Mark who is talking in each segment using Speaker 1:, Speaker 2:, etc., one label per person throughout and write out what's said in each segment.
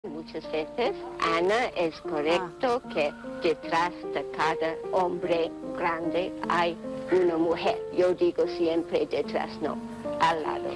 Speaker 1: Muchas veces, Ana, es correcto que detrás de cada hombre grande hay una mujer. Yo digo siempre detrás, no, al lado.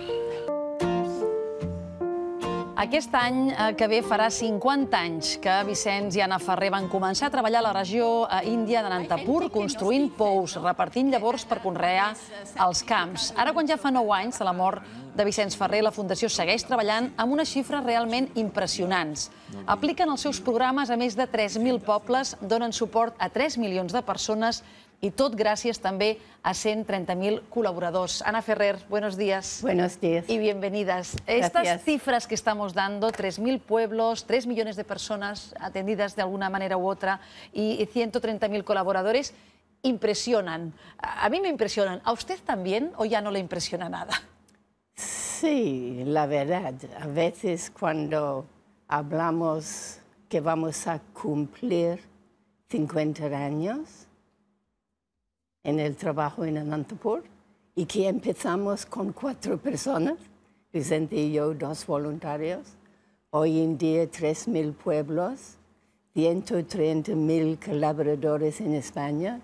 Speaker 2: Aquest any que ve farà 50 anys que Vicenç i Anna Ferrer van començar a treballar a la regió índia d'Anantapur construint pous, repartint llavors per conrear els camps. Ara, quan ja fa 9 anys de la mort de Vicenç Ferrer, la Fundació segueix treballant amb unes xifres realment impressionants. Apliquen els seus programes a més de 3.000 pobles, donen suport a 3 milions de persones y tot gràcies també a 130.000 colaboradors. Ana Ferrer, buenos días.
Speaker 3: Buenos días.
Speaker 2: Y bienvenidas. Estas cifras que estamos dando, 3.000 pueblos, 3 millones de personas atendidas de alguna manera u otra y 130.000 colaboradores, impresionan. A mí me impresionan. ¿A usted también o ya no le impresiona nada?
Speaker 3: Sí, la verdad. A veces cuando hablamos que vamos a cumplir 50 años en el trabajo en Anantapur y que empezamos con 4 personas, Vicente y yo, 2 voluntarios. Hoy en día 3.000 pueblos, 130.000 colaboradores en España,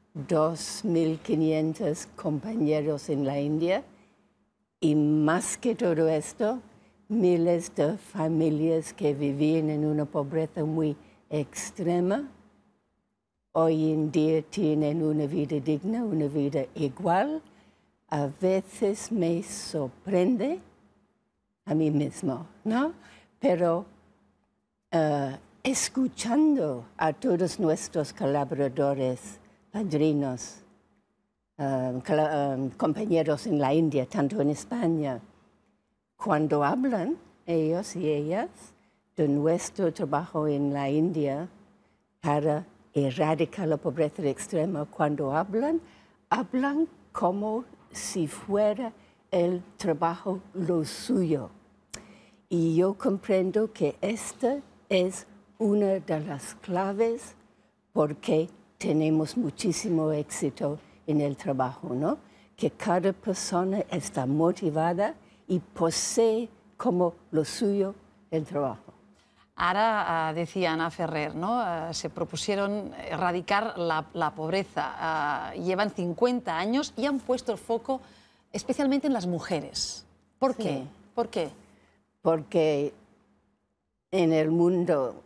Speaker 3: 2.500 compañeros en la India y más que todo esto, miles de familias que vivían en una pobreza muy extrema. Hoy en día tienen una vida digna, una vida igual. A veces me sorprende a mí mismo, ¿no? Pero escuchando a todos nuestros colaboradores, padrinos, compañeros en la India, tanto en España, cuando hablan ellos y ellas de nuestro trabajo en la India para erradicar la pobreza extrema, cuando hablan como si fuera el trabajo lo suyo. Y yo comprendo que esta es una de las claves porque tenemos muchísimo éxito en el trabajo, ¿no? Que cada persona está motivada y posee como lo suyo el trabajo.
Speaker 2: Ahora decía Ana Ferrer, ¿no? Se propusieron erradicar la pobreza. Llevan 50 años y han puesto el foco especialmente en las mujeres. ¿Por qué?
Speaker 3: Sí.
Speaker 2: ¿Por qué?
Speaker 3: Porque en el mundo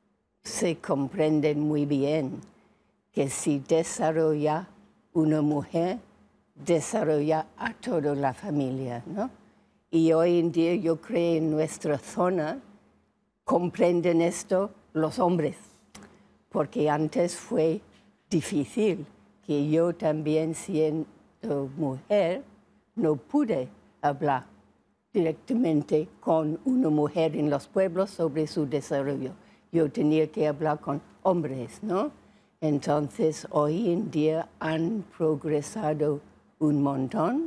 Speaker 3: se comprende muy bien que si desarrolla una mujer, desarrolla a toda la familia, ¿no? Y hoy en día yo creo en nuestra zona comprenden esto los hombres, porque antes fue difícil, que yo también siendo mujer no pude hablar directamente con una mujer en los pueblos sobre su desarrollo. Yo tenía que hablar con hombres, ¿no? Entonces, hoy en día han progresado un montón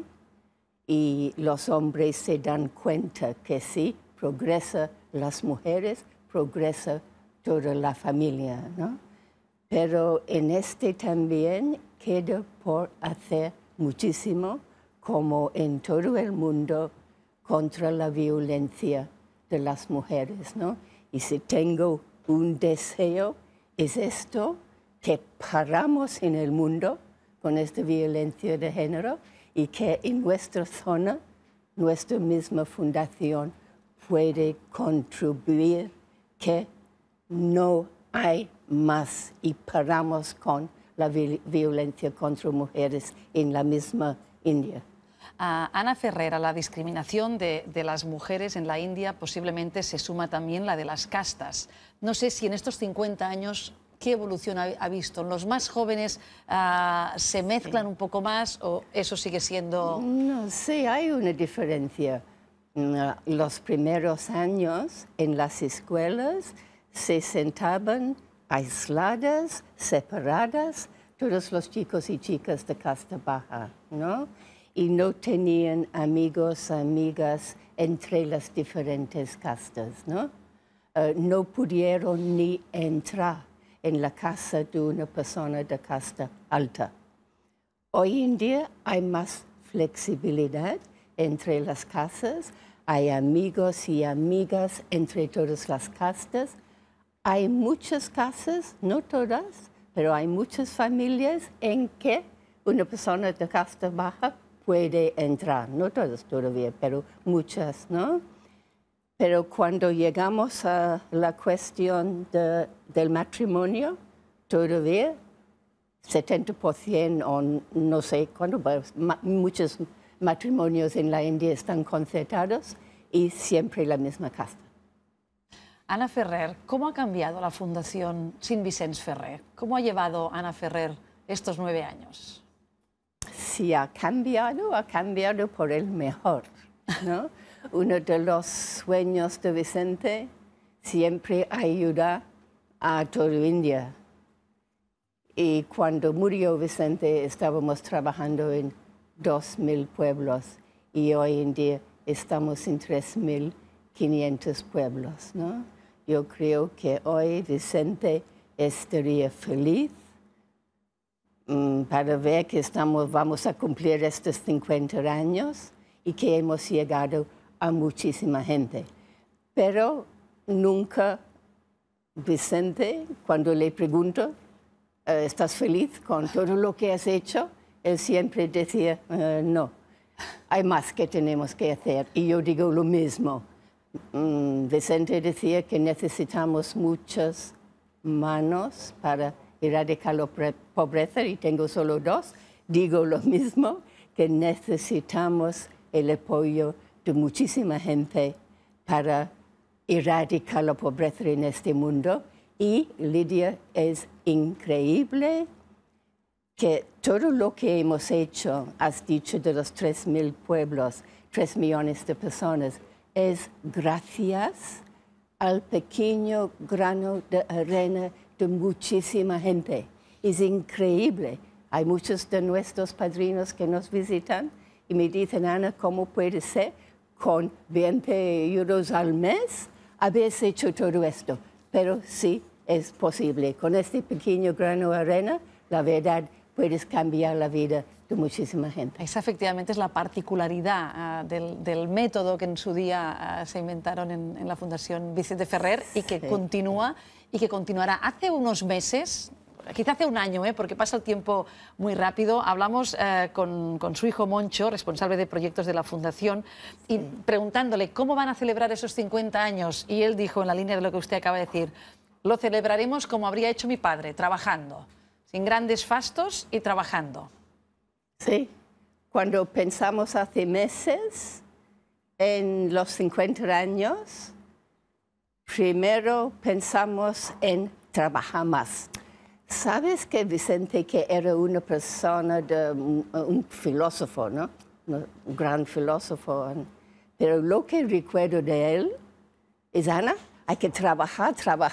Speaker 3: y los hombres se dan cuenta que sí, progresa las mujeres, progresa toda la familia, ¿no? Pero en este también queda por hacer muchísimo, como en todo el mundo, contra la violencia de las mujeres, ¿no? Y si tengo un deseo, es esto, que paramos en el mundo con esta violencia de género y que en nuestra zona, nuestra misma fundación puede contribuir que no hay más y paramos con la violencia contra mujeres en la misma India.
Speaker 2: Ana Ferrer, a la discriminación de las mujeres en la India posiblemente se suma también la de las castas. No sé si en estos 50 años, ¿qué evolución ha visto? ¿Los más jóvenes se mezclan un poco más o eso sigue siendo...?
Speaker 3: No, sí, hay una diferencia. Los primeros años en las escuelas se sentaban aisladas, separadas, todos los chicos y chicas de casta baja, ¿no? Y no tenían amigos, amigas entre las diferentes castas, ¿no? No pudieron ni entrar en la casa de una persona de casta alta. Hoy en día hay más flexibilidad entre las casas, hay amigos y amigas entre todas las castas. Hay muchas casas, no todas, pero hay muchas familias en que una persona de casta baja puede entrar. No todas todavía, pero muchas, ¿no? Pero cuando llegamos a la cuestión del matrimonio, todavía 70% o no sé cuándo, muchos matrimonios en la India están concertados y siempre la misma casta.
Speaker 2: Ana Ferrer, ¿cómo ha cambiado la Fundación Sin Vicens Ferrer? ¿Cómo ha llevado Ana Ferrer estos 9 años?
Speaker 3: Si ha cambiado por el mejor, ¿no? Uno de los sueños de Vicente siempre ayudar a toda India. Y cuando murió Vicente estábamos trabajando en 2.000 pueblos y hoy en día estamos en 3.500 pueblos, ¿no? Yo creo que hoy Vicente estaría feliz para ver que vamos a cumplir estos 50 años y que hemos llegado a muchísima gente. Pero nunca Vicente, cuando le pregunto, ¿estás feliz con todo lo que has hecho? Él siempre decía, no, hay más que tenemos que hacer. Y yo digo lo mismo. Vicente decía que necesitamos muchas manos para erradicar la pobreza y tengo solo 2. Digo lo mismo, que necesitamos el apoyo de muchísima gente para erradicar la pobreza en este mundo. Y Lidia, es increíble que todo lo que hemos hecho, has dicho de los 3.000 pueblos, 3 millones de personas, es gracias al pequeño grano de arena de muchísima gente. Es increíble. Hay muchos de nuestros padrinos que nos visitan y me dicen, Ana, ¿cómo puede ser con 20 euros al mes habéis hecho todo esto? Pero sí, es posible. Con este pequeño grano de arena, la verdad, puedes cambiar la vida de muchísima gente.
Speaker 2: Esa efectivamente es la particularidad del método que en su día se inventaron en la Fundación Vicente Ferrer y que continúa y que continuará. Hace unos meses, quizá hace un año, porque pasa el tiempo muy rápido, hablamos con su hijo Moncho, responsable de proyectos de la Fundación, y preguntándole cómo van a celebrar esos 50 años. Y él dijo, en la línea de lo que usted acaba de decir, lo celebraremos como habría hecho mi padre, trabajando, sin grandes fastos y trabajando.
Speaker 3: Sí, cuando pensamos hace meses en los 50 años, primero pensamos en trabajar más. ¿Sabes que Vicente, que era una persona, un filósofo, ¿no? Un gran filósofo, pero lo que recuerdo de él es, Ana, hay que trabajar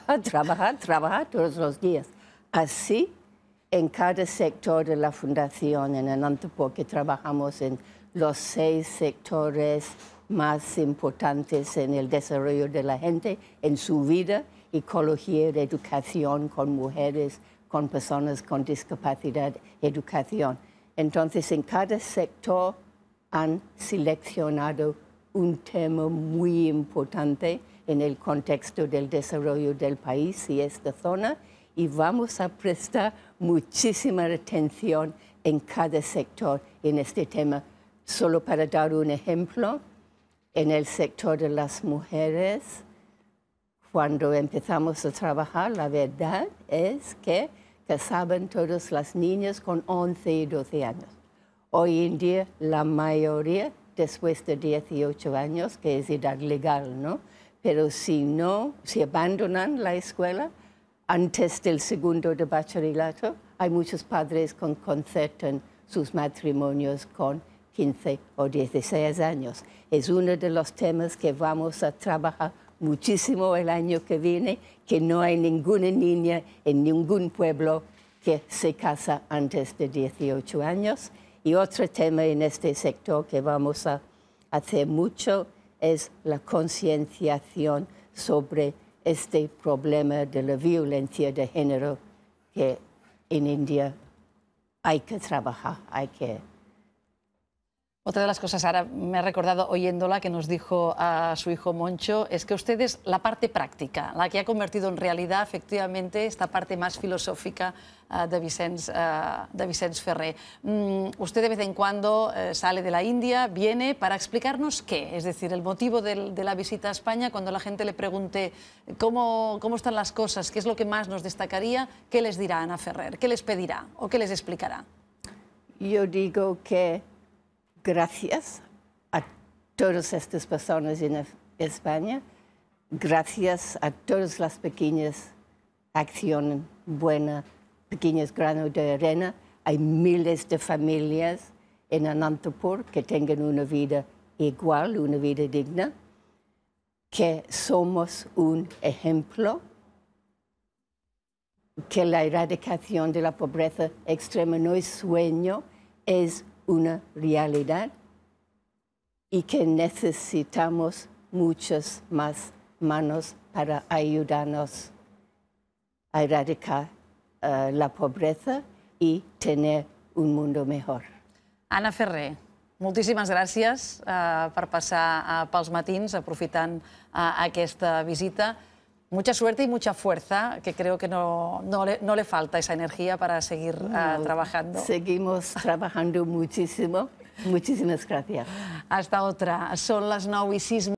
Speaker 3: todos los días. Así, en cada sector de la Fundación, en Anantapur, que trabajamos en los 6 sectores más importantes en el desarrollo de la gente, en su vida, ecología, educación, con mujeres, con personas con discapacidad, educación. Entonces, en cada sector han seleccionado un tema muy importante en el contexto del desarrollo del país y esta zona, y vamos a prestar muchísima atención en cada sector en este tema. Solo para dar un ejemplo, en el sector de las mujeres, cuando empezamos a trabajar, la verdad es que casaban todas las niñas con 11 y 12 años. Hoy en día, la mayoría, después de 18 años, que es edad legal, ¿no? Pero si abandonan la escuela, antes del segundo de bachillerato, hay muchos padres que concertan sus matrimonios con 15 o 16 años. Es uno de los temas que vamos a trabajar muchísimo el año que viene, que no hay ninguna niña en ningún pueblo que se casa antes de 18 años. Y otro tema en este sector que vamos a hacer mucho es la concienciación sobre este problema de la violencia de género que en India hay que trabajar, hay que
Speaker 2: Otra de las cosas, ahora me he recordado oyéndola, que nos dijo a su hijo Moncho, es que usted es la parte práctica, la que ha convertido en realidad, efectivamente, esta parte más filosófica de Vicenç Ferrer. Usted de vez en cuando sale de la India, viene para explicarnos qué, es decir, el motivo de la visita a España, cuando la gente le pregunte cómo están las cosas, qué es lo que más nos destacaría, ¿qué les dirá Ana Ferrer? ¿Qué les pedirá o qué les explicará?
Speaker 3: Yo digo que gracias a todas estas personas en España, gracias a todas las pequeñas acciones buenas, pequeños granos de arena, hay miles de familias en Anantapur que tengan una vida igual, una vida digna, que somos un ejemplo, que la erradicación de la pobreza extrema no es sueño, es una realidad y que necesitamos muchas más manos para ayudarnos a erradicar la pobreza y tener un mundo mejor.
Speaker 2: Ana Ferrer, moltíssimes gràcies per passar pels matins aprofitant aquesta visita. Mucha suerte y mucha fuerza, que creo que no le falta esa energía para seguir trabajando.
Speaker 3: Seguimos trabajando muchísimo. Muchísimas gracias.
Speaker 2: Hasta otra. Son las 9:06.